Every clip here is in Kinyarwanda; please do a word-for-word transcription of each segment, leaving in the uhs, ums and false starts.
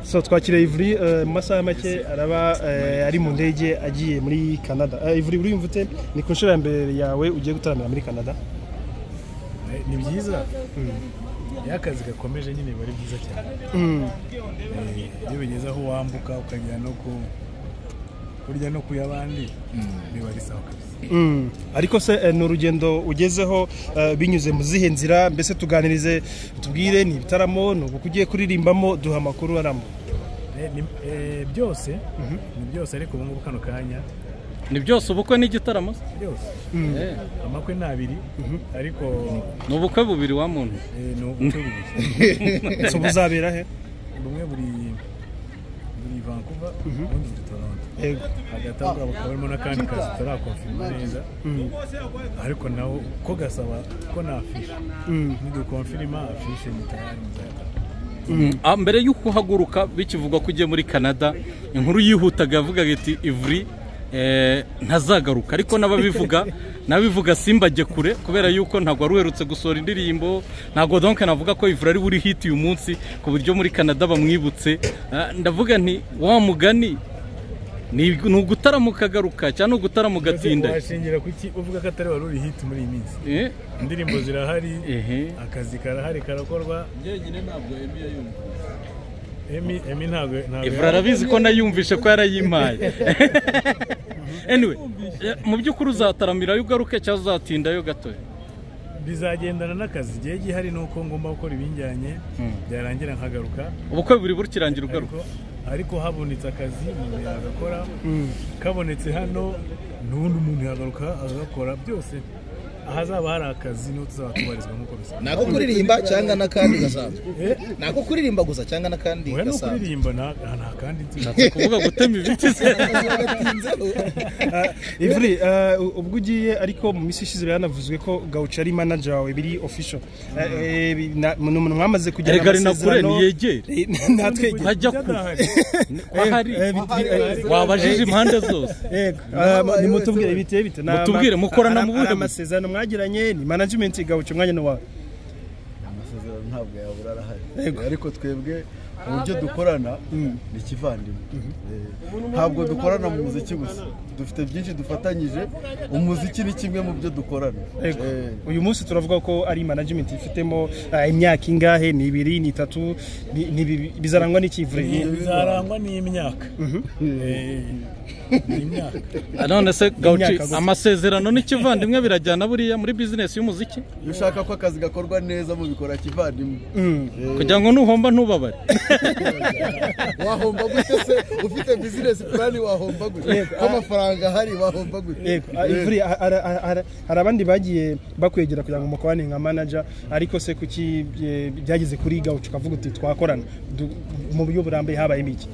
So twakira Ivry mu masaha make araba ari mu ndege agiye muri Canada. Ivry uri mvute ni ku nshuro ya mbere yawe ugiye gutaramira muri Canada? Ni byiza. Yakazi gakomeje nyine bari byiza cyane. Iyo bigeze aho wambuka ukajya no ku kurya no kuyabandi biba ari sawa kabisa. Ariko se ni urugendo ugezeho binyuze mu zihe nzira, mbese tuganirize tubwire ni ibitaramo no kugiye kuririmbamo, duha makuru aramo. Byose ni byose ariko ubu ngubu kano kanya ni byose ubukwe n'igitaramo byose amakwe nabiri ariko no bukwe bubiri wa muntu no bukwe bubiri so buzabera he? Bumwe buri buri Vancouver ubundi buri Toronto yego hagataga bakabamo nakandi kazi tarakonfirma neza ariko nawo ko gasaba ko na afishe nido konfirma afishe ni tayari muzaka. Mbere yuko haguruka bikivuga ko ugiye muri Canada, inkuru yihutaga yavuga ati Ivry ntazagaruka, ariko nababivuga nabivuga simbajye kure kubera yuko ntago aruherutse gusora indirimbo, ntago donc navuga ko Ivry ari buri hit uyu munsi ku buryo muri Canada bamwibutse. Ndavuga nti wa mugani ni ugutaramuka garuka cyane ugutaramuka gatinda. Washingira kuki uvuga ko atari wari hit muri iyi minsi? Eh indirimbo zirahari, akazi karahari karakorwa. Nyine ntabwo Emi yumva. Emi Emi ntabwo ntabwo Ivry arabizi ko nayumvishe ko yarayimpaye. Anyway, mu byukuri uzataramira yo garuke cyangwa uzatinda yo gato? Bizagendana n'akazi giye gihari nuko ngomba gukora ibinjyanye byarangira nkagaruka. Ubukwe buri buri kirangira ugaruka. Ariko habonetse akazi umuntu yagakora, kabonetse hano n'undi umuntu yagaruka agakora byose. Ahazaba hari akazi no tuzabatubarizwa nkuko bisa. Nako kuririmba cyangwa nakandi gasanzwe. Nako kuririmba gusa cyangwa nakandi gasanzwe. Weno kuririmba na nta kandi nzi. Kuvuga gutema ibiti se. Ivry ubwo ugiye ariko mu misi ishize yanavuzwe ko Gaucho ari manager wawe biri official. Umuntu mwamaze kugera amasezerano. Ni yegere. Natwe hajya ku. Hari wabajije impande zose. Yego. Ni mutubwire ibiteye bite. Mutubwire mukorana mu bundi amasezerano mwagiranye ni management Gaucho mwanya no wa. Amasezerano ntabwo yabura arahari. Ariko twebwe uburyo dukorana ni kivandimwe. Ntabwo dukorana mu muziki gusa, dufite byinshi dufatanyije. Umuziki ni kimwe mu byo dukorana. Uyu munsi turavuga ko ari management ifitemo imyaka ingahe? Ni ibiri, ni itatu, bizarangwa n'iki Ivry? Bizarangwa n'imyaka. None se Gaucho amasezerano n'ikivandimwe birajyana buriya muri business y'umuziki? Ushaka ko akazi gakorwa neza mu bikora kivandimwe. Kugira ngo nuhomba ntubabare. Wahomba gute se ufite business plan wahomba gute? Ko amafaranga hari wahomba gute? Ivry hari abandi bagiye bakwegera kugira ngo mukwane nka manager, ariko se kuki byageze kuri Gaucho kavuga uti twakorana mu buryo burambe habaye imiki?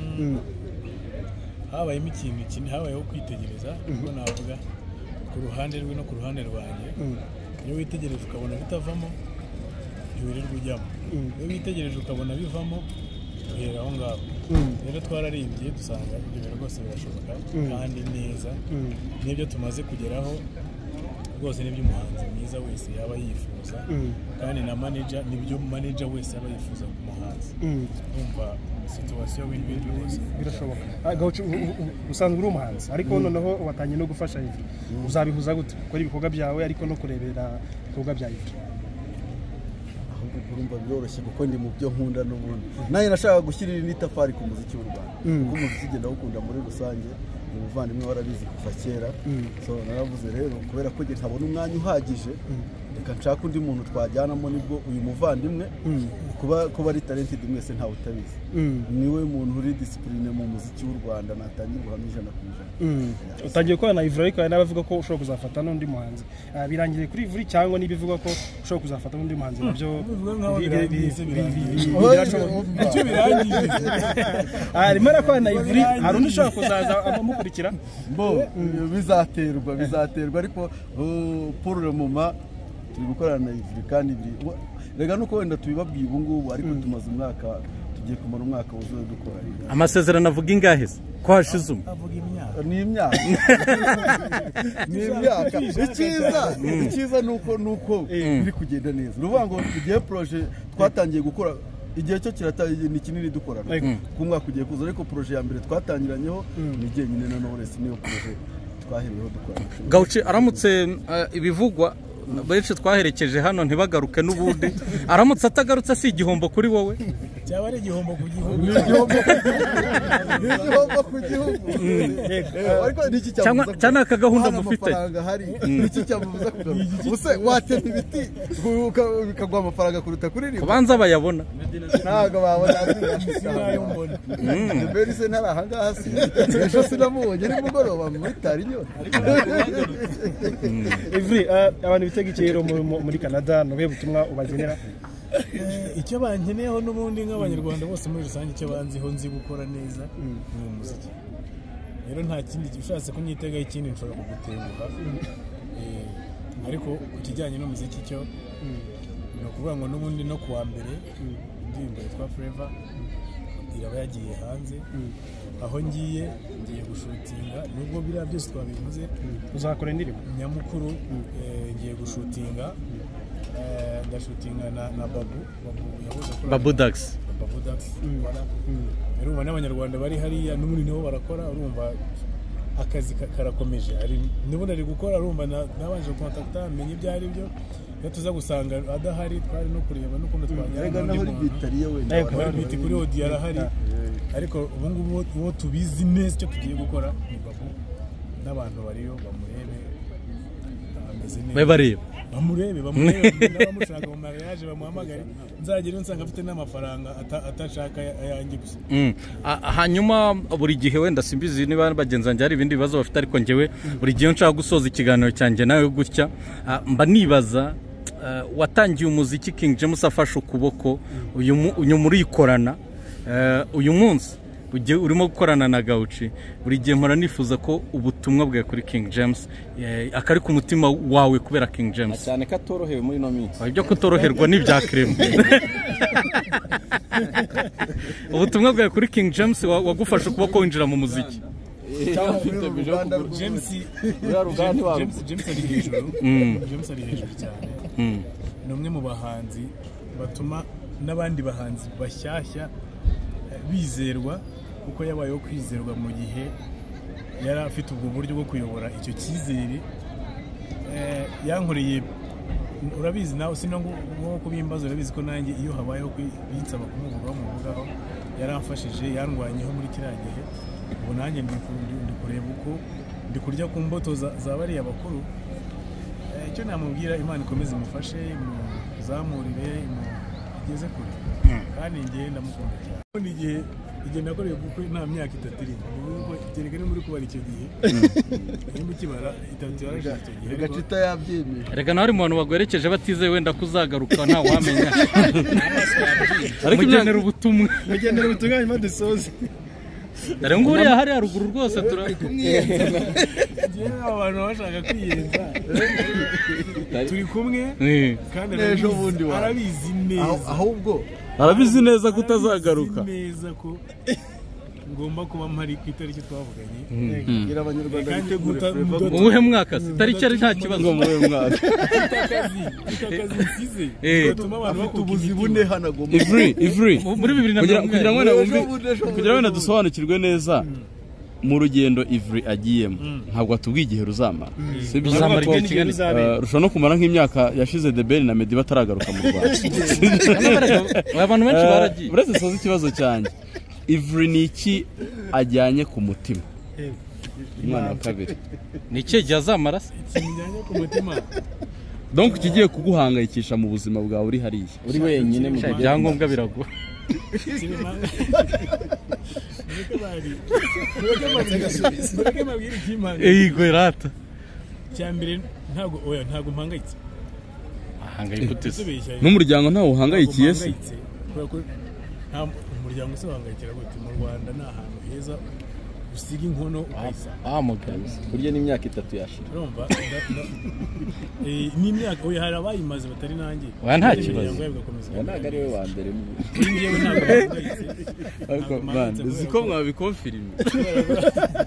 Habaye ikintu kinini, habayeho kwitegereza kuko navuga ku ruhande rwe no ku ruhande rwanjye. Iyo witegereje ukabona bitavamo ntiwirirwa ujyamo, iyo witegereje ukabona bivamo uhera aho ngaho. Rero twararimbye dusanga ibyo rwose birashoboka kandi neza, n'ibyo tumaze kugeraho rwose n'ibyo umuhanzi mwiza wese yaba yifuza, kandi na manager n'ibyo manager wese yaba yifuza ku muhanzi. Umva situation win-win rwose birashoboka. Gaucho usanzwe uri umuhanzi ariko noneho watanye no gufasha Ivry, uzabihuza gute gukora ibikorwa byawe ariko no kurebera ibikorwa bya Ivry? Ahubwo urumva biroroshye kuko ndi mu byo nkunda n'ubundi. Naye nashaka gushyirira n'itafari ku muziki w'u Rwanda kuko umuziki ugenda ukunda muri rusange. Umuvandimwe warabizi kuva kera. So naravuze rero kubera ko ntabona umwanya uhagije, reka nshaka undi muntu twajyanamo. Nibwo uyu muvandimwe kuba kuba ari talented mwese ntawe utabizi, niwe muntu uri discipline mu muziki w'u Rwanda natangiye guhamya ijana ku ijana. Utangiye ko na Ivry ariko n'abavuga ko ushobora kuzafata n'undi muhanzi. Birangiriye kuri Ivry cyangwa nibivuga ko ushobora kuzafata n'undi muhanzi nabyo icyo birangije. Arimo arakora na Ivry, hari undi ushobora kuzaza amukurikira? Bo bizaterwa bizaterwa ariko pour le moment turi gukorana na Ivry kandi rega nuko wenda tubibabwiye ubu ngubu ariko tumaze umwaka tugiye kumara umwaka wuzuye dukora. Amasezerano avuga ingahe ko hashize umwe? Avuga imyaka. Ni imyaka. Ni imyaka. Ikiza ikiza nuko nuko biri kugenda neza. Ruvuga ngo tugiye projet twatangiye gukora igihe cyo kirataye ni kinini dukorana ku mwaka ugiye kuza ariko projet ya mbere twatangiranyeho ni igihe nyine na Knowless niyo projet twahereyeho dukorana Gauchi aramutse ibivugwa benshi twaherekeje hano ntibagaruke n'ubundi aramutse atagarutse si igihombo kuri wowe cyaba ari igihombo ku gihugu ni igihombo ku gihugu ariko niki cyamuza cyane akagahunda mufite hari niki cyamuza kugaruka use watema ibiti bikagwa amafaranga kuruta kuririmba kubanza bayabona ntago babona mbere se ntarahanga hasi ejo sinamubonye ni mugoroba muri tarinyo Ivry abantu bitegekero muri Canada no butumwa ubagenera icyo bankeneyeho n'ubundi nk'abanyarwanda bose muri rusange icyo banziho nzi gukora neza ni umuziki rero nta kindi gishatse kunyitegaho ikindi nshobora kugutenguha ariko ku kijyanye n'umuziki cyo ni ukuvuga ngo n'ubundi no kuwa mbere indirimbo yitwa Forever iraba yagiye hanze aho ngiye ngiye gushutinga nubwo biriya byose twabivuze uzakora indirimbo nyamukuru ngiye gushutinga ndashutinga na na Babu Babu yahoze kuri Babu Dax Babu Dax urumva n'abanyarwanda bari hariya n'umuri niho barakora urumva akazi karakomeje ari nibona ari gukora urumva nabanje kontakta menye ibyo ari byo iyo tuza gusanga adahari twari no kureba n'ukuntu twanyara naho ari bitariye wenda bari biti kuri audio arahari ariko ubu ngubu uwo tubizi neza cyo tugiye gukora ni Babu n'abantu bariyo bamurebe ameze neza bareba bamurebe bamurebe n'abamushaka mu mariage bamuhamagare nzagire nsanga afite n'amafaranga atashaka ayanjye gusa hanyuma buri gihe wenda simbizi niba bagenzanjye hari ibindi bibazo bafite ariko njyewe buri gihe nshaka gusoza ikiganiro cyanjye nawe gutya mba nibaza watangiye umuziki King James afashe ukuboko uyu muri ikorana uyu munsi ugiye urimo gukorana na Gauchi buri gihe mpora nifuza ko ubutumwa bwawe kuri King James akari ku mutima wawe kubera King James cyane ko atorohewe muri no minsi ibyo kutoroherwa n'ibya creme ubutumwa bwawe kuri King James wagufasha ukuboko winjira mu muziki James James ari hejuru James ari hejuru cyane ni umwe mu bahanzi batuma n'abandi bahanzi bashyashya bizerwa kuko yabayeho kwizerwa mu gihe yari afite ubwo buryo bwo kuyobora icyo cyizere yankoreye urabizi nawe sinango nko kubimbaza urabizi ko nanjye iyo habayeho kwinsaba kumuvugaho muvugaho yaramfashije yandwanyeho muri kiriya gihe ubu nanjye ndi kureba uko ndi kurya ku mbuto za bariya bakuru icyo namubwira Imana ikomeze imufashe muzamurire igeze kure kandi njye ndamukunda cyane igihe igihe nakoreye kuko nta myaka itatu irimo ubwo kereka ni muri kubara icyo gihe irimo kibara itatu yarashije icyo gihe gacita yabyemeye reka nawe mu bantu bagwerekeje batizeye wenda kuzagaruka nta wamenya ariko mugenera ubutumwa mugenera ubutumwa hanyuma dusoze dore ngo uriya hari haruguru rwose turi kumwiyenza abantu bashaka kwiyenza turi kumwe kandi ejo bundi arabizi neza ahubwo arabizi neza ko utazagaruka neza ko ngomba kuba mpari ku itariki twavuganye gira abanyarwanda bitegura mu buhe mwaka itariki ari nta kibazo mu buhe mwaka itakazi itakazi nsize bituma abantu bakubuzi bune hanagomba Ivry Ivry muri bibiri na mirongo kugira ngo kugira ngo dusobanukirwe neza mu rugendo Ivry agiyemo ntabwo atubwiye igihe ruzamara sibyo rushobora no kumara nk'imyaka yashize The Ben na Meddy bataragaruka mu Rwanda abantu benshi baragiye uretse soza ikibazo cyanjye Ivry ni iki ajyanye ku mutima umwana wa kabiri ni iki gihe azamara se kijyanye ku mutima donc kigiye kuguhangayikisha mu buzima bwawe uri hariya uri wenyine mu byangombwa birago Ego rata cyambere ntago oya ntago mpangayitse ahangayikutse n'umuryango ntawo uhangayikiye se nta umuryango se wahangayikira gute mu Rwanda ni ahantu heza usiga inkono ukayisa ah mugabo kurya n'imyaka itatu yashira urumva eh n'imyaka oya hari abayimaze batari nanjye wa nta kibazo ntago ari we wa mbere ngiyewe ntago mpangayitse ariko man uziko mwabikonfirime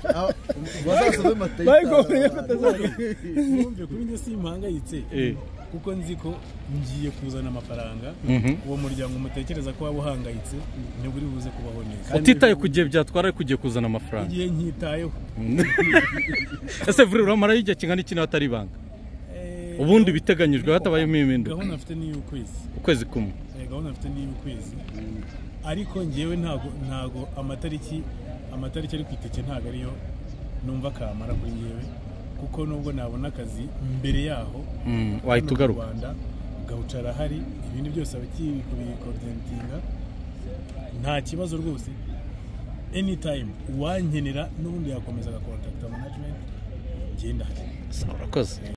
bazasobe mateka bayiko kuri ko tazari numve kuri njye simpangayitse kuko nzi ko ngiye kuzana amafaranga uwo muryango mutekereza ko waba uhangayitse ntiburi buze kubaho neza utitaye ku gihe byatwara ariko ugiye kuzana amafaranga igihe nkitayeho ese vuri uramara igihe kingana iki nawe atari ibanga ubundi biteganyijwe hatabayemo impinduka gahunda afite ni y'ukwezi ukwezi kumwe gahunda afite ni y'ukwezi ariko ngewe ntago ntago amatariki amatariki ari ku itike ntago ariyo numva kamara kuri ngewe kuko nubwo nabona akazi mbere yaho wahita ugaruka gawucara hari ibindi byose abakiri kubikoordinetinga nta kibazo rwose anytime wankenera n'ubundi yakomeza agakontakta management ngenda urakoze